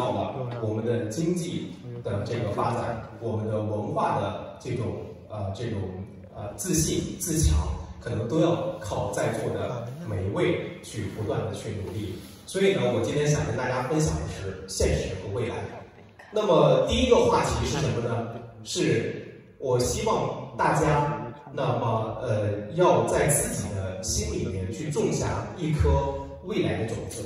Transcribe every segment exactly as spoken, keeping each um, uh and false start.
到了我们的经济的这个发展，我们的文化的这种呃这种呃自信自强，可能都要靠在座的每一位去不断的去努力。所以呢，我今天想跟大家分享的是现实和未来。那么第一个话题是什么呢？是我希望大家。 那么，呃，要在自己的心里面去种下一颗未来的种子，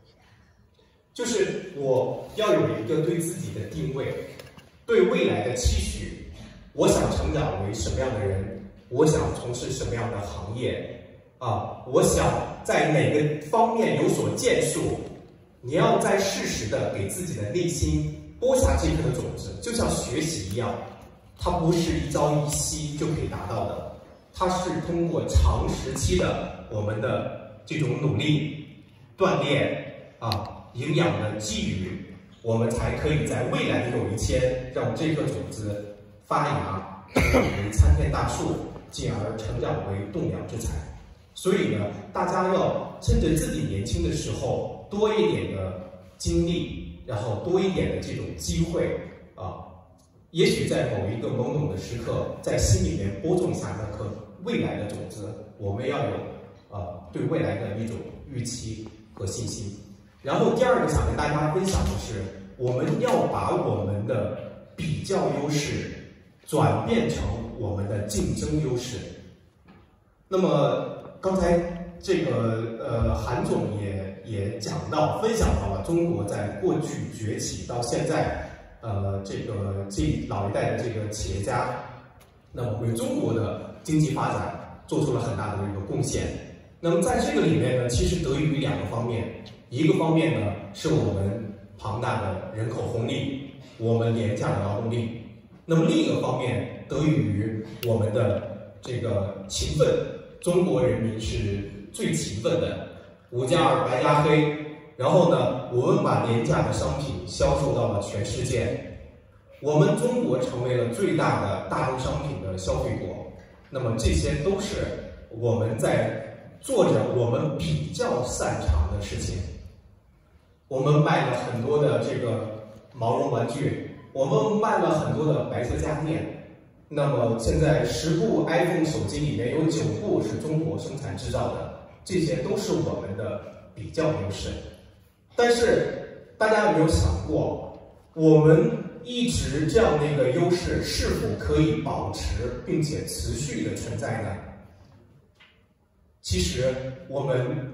就是我要有一个对自己的定位，对未来的期许。我想成长为什么样的人？我想从事什么样的行业？啊，我想在哪个方面有所建树？你要在适时的给自己的内心播下这颗的种子，就像学习一样。 它不是一朝一夕就可以达到的，它是通过长时期的我们的这种努力、锻炼啊、营养的给予，我们才可以在未来的有一天，让这颗种子发芽，成长为参天大树，进而成长为栋梁之材。所以呢，大家要趁着自己年轻的时候，多一点的精力，然后多一点的这种机会啊。 也许在某一个懵懂的时刻，在心里面播种下那颗未来的种子，我们要有呃对未来的一种预期和信心。然后第二个想跟大家分享的是，我们要把我们的比较优势转变成我们的竞争优势。那么刚才这个呃韩总也也讲到分享到了中国在过去崛起到现在。 呃，这个这老一代的这个企业家，那么为中国的经济发展做出了很大的一个贡献。那么在这个里面呢，其实得益于两个方面，一个方面呢是我们庞大的人口红利，我们廉价的劳动力；那么另一个方面得益于我们的这个勤奋，中国人民是最勤奋的，五加二白加黑。 然后呢，我们把廉价的商品销售到了全世界，我们中国成为了最大的大宗商品的消费国。那么这些都是我们在做着我们比较擅长的事情。我们卖了很多的这个毛绒玩具，我们卖了很多的白色家电。那么现在十部 iPhone 手机里面有九部是中国生产制造的，这些都是我们的比较优势。 但是大家有没有想过，我们一直这样的一个优势是否可以保持并且持续的存在呢？其实我们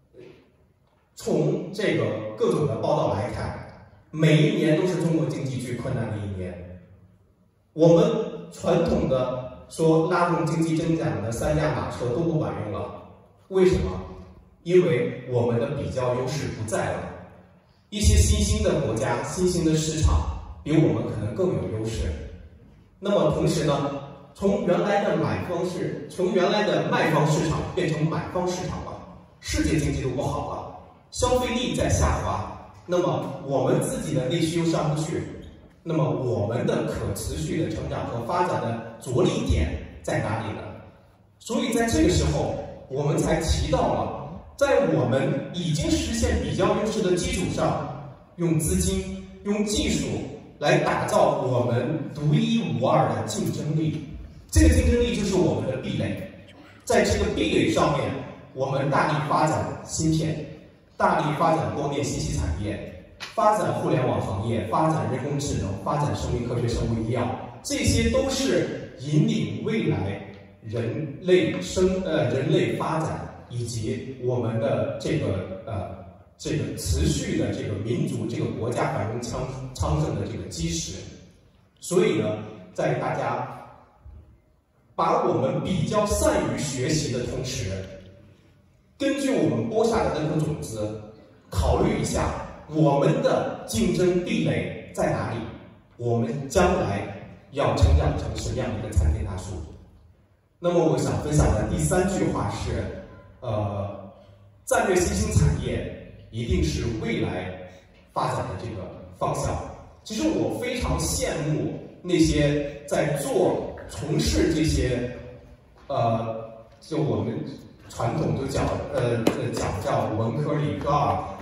从这个各种的报道来看，每一年都是中国经济最困难的一年。我们传统的说拉动经济增长的三驾马车都不管用了，为什么？因为我们的比较优势不在了。 一些新兴的国家、新兴的市场比我们可能更有优势。那么同时呢，从原来的买方市，从原来的卖方市场变成买方市场了，世界经济都不好了，消费力在下滑，那么我们自己的内需又上不去，那么我们的可持续的成长和发展的着力点在哪里呢？所以在这个时候，我们才提到了。 在我们已经实现比较优势的基础上，用资金、用技术来打造我们独一无二的竞争力。这个竞争力就是我们的壁垒。在这个壁垒上面，我们大力发展芯片，大力发展光电信息产业，发展互联网行业，发展人工智能，发展生命科学、生物医药，这些都是引领未来人类生呃人类发展。 以及我们的这个呃这个持续的这个民族这个国家繁荣昌昌盛的这个基石，所以呢，在大家把我们比较善于学习的同时，根据我们播下的那颗种子，考虑一下我们的竞争壁垒在哪里，我们将来要成长成什么样的一个参天大树。那么我想分享的第三句话是。 呃，战略新兴产业一定是未来发展的这个方向。其实我非常羡慕那些在做、从事这些，呃，就我们传统就讲，呃，讲叫文科、理科啊，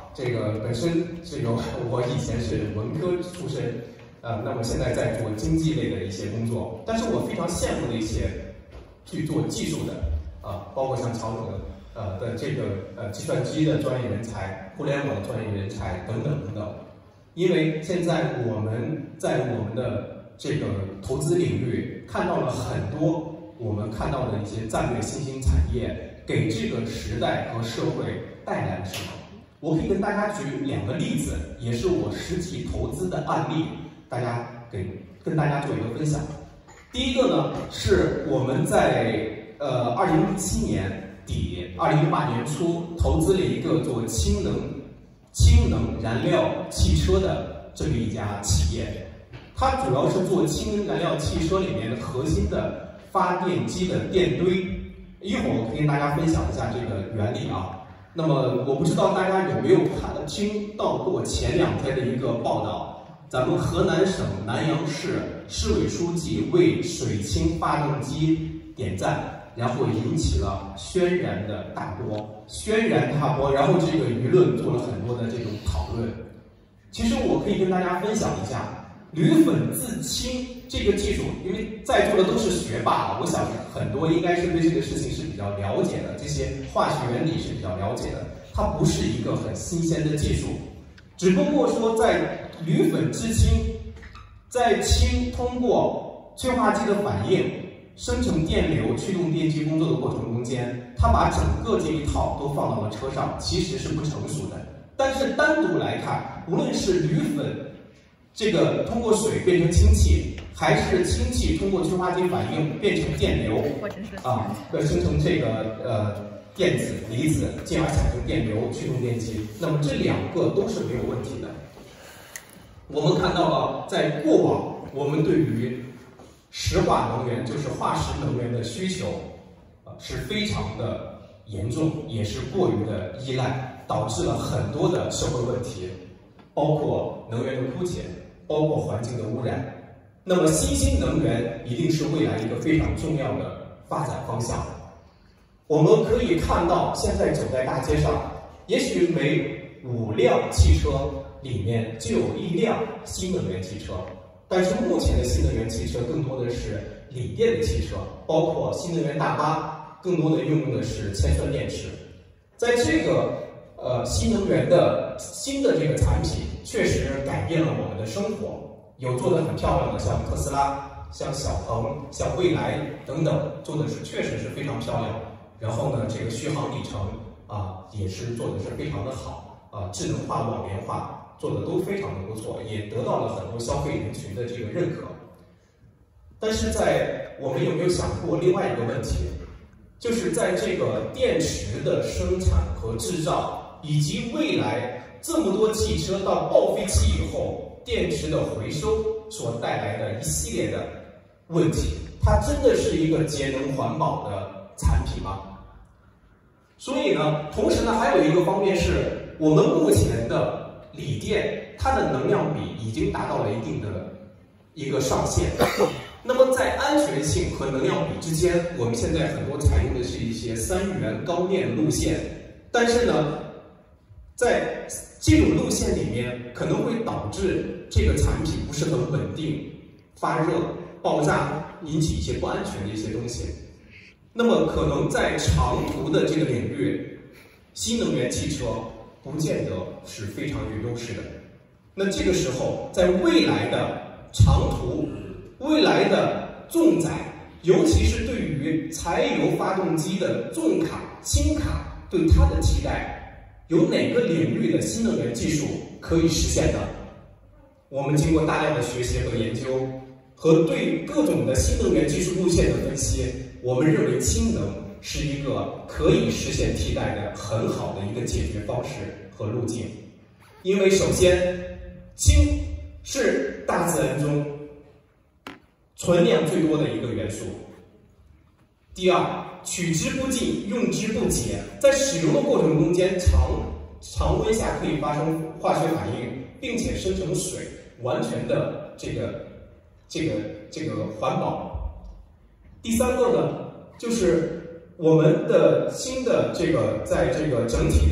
这个本身这个我以前是文科出身，呃，那么现在在做经济类的一些工作，但是我非常羡慕那些去做技术的啊、呃，包括像曹总呃的这个呃计算机的专业人才、互联网的专业人才等等等等，因为现在我们在我们的这个投资领域看到了很多我们看到的一些战略新兴产业给这个时代和社会带来了什么。我可以跟大家举两个例子，也是我实际投资的案例，大家给跟大家做一个分享。第一个呢，是我们在呃二零一七年底、二零一八年初投资了一个做氢能氢能燃料汽车的这么一家企业，它主要是做氢能燃料汽车里面的核心的发电机的电堆。一会儿我可以跟大家分享一下这个原理啊。那么我不知道大家有没有看听到过前两天的一个报道，咱们河南省南阳市市委书记为水氢发动机点赞，然后引起了轩然的大波，轩然大波，然后这个舆论做了很多的这种讨论。其实我可以跟大家分享一下铝粉自氢这个技术，因为在座的都是学霸，我想很多应该是对这个事情是比较了解的，这些化学原理是比较了解的。它不是一个很新鲜的技术，只不过说在铝粉制氢，在氢通过催化剂的反应生成电流驱动电机工作的过程中间，它把整个这一套都放到了车上，其实是不成熟的。但是单独来看，无论是铝粉这个通过水变成氢气，还是氢气通过催化剂反应变成电流啊，呃生成这个呃电子离子，进而产生电流驱动电机，那么这两个都是没有问题的。我们看到了，在过往我们对于石化能源，就是化石能源的需求啊是非常的严重，也是过于的依赖，导致了很多的社会问题，包括能源的枯竭，包括环境的污染。那么新兴能源一定是未来一个非常重要的发展方向。我们可以看到，现在走在大街上，也许每五辆汽车里面就有一辆新能源汽车，但是目前的新能源汽车更多的是锂电的汽车，包括新能源大巴，更多的运用的是铅酸电池。在这个呃新能源的新的这个产品，确实改变了我们的生活，有做得很漂亮的，像特斯拉、像小鹏、像蔚来等等，做的是确实是非常漂亮。然后呢，这个续航里程啊也是做的是非常的好啊，智能化、网联化做的都非常的不错，也得到了很多消费人群的这个认可。但是在我们有没有想过另外一个问题，就是在这个电池的生产和制造，以及未来这么多汽车到报废期以后，电池的回收所带来的一系列的问题，它真的是一个节能环保的产品吗？所以呢，同时呢，还有一个方面是我们目前的锂电，它的能量比已经达到了一定的一个上限。那么在安全性和能量比之间，我们现在很多采用的是一些三元高电路线，但是呢，在这种路线里面可能会导致这个产品不是很稳定，发热、爆炸，引起一些不安全的一些东西。那么可能在长途的这个领域，新能源汽车不见得是非常有优势的。那这个时候，在未来的长途、未来的重载，尤其是对于柴油发动机的重卡、轻卡，对它的替代，有哪个领域的新能源技术可以实现呢？我们经过大量的学习和研究，和对各种的新能源技术路线的分析，我们认为氢能是一个可以实现替代的很好的一个解决方式和路径。因为首先，氢是大自然中存量最多的一个元素。第二，取之不尽，用之不竭，在使用的过程中间，常常温下可以发生化学反应，并且生成水，完全的这个这个这个环保。第三个呢，就是我们的新的这个在这个整体的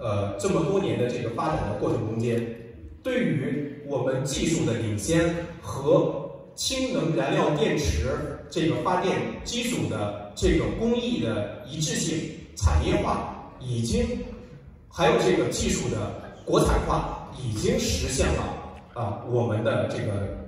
呃这么多年的这个发展的过程中间，对于我们技术的领先和氢能燃料电池这个发电机组的这个工艺的一致性、产业化，已经还有这个技术的国产化，已经实现了啊我们的这个